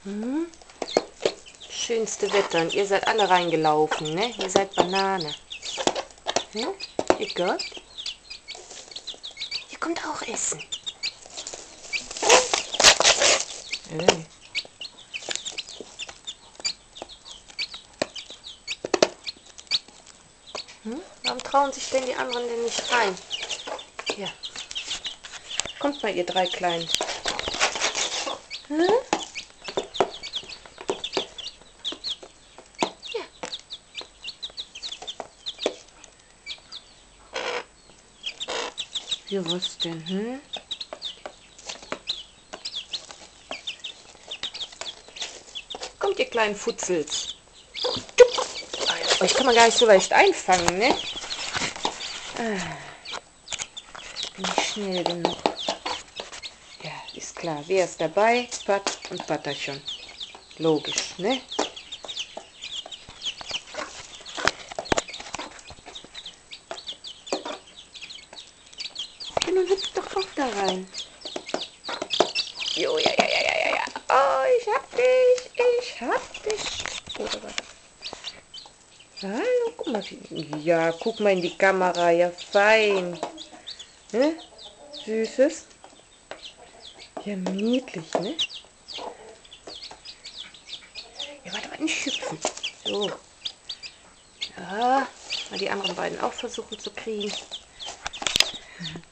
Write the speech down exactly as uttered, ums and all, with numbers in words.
Hm? Schönste Wetter und ihr seid alle reingelaufen, ne? Ihr seid Banane. Hm? Ihr Gott? Ihr kommt auch essen. Hey. Hm? Warum trauen sich denn die anderen denn nicht rein? Ja. Kommt mal, ihr drei Kleinen. Hm? Ja. Ja, was denn, hm? Kommt, ihr kleinen Futzels. Euch kann man gar nicht so leicht einfangen, ne? Ah, bin ich schnell genug. Ja, ist klar. Wer ist dabei? Pat und Patterchen. Logisch, ne? Ja, nun hüpft doch auch da rein. Jo, ja, ja, ja, ja, ja, ja. Oh, ich hab dich. Ich hab dich. Oder was? Hallo, guck mal. Ja, guck mal in die Kamera. Ja, fein. Ne? Süßes. Ja, niedlich, ne? Ja, warte mal, nicht hüpfen. So. Ja, mal die anderen beiden auch versuchen zu kriegen.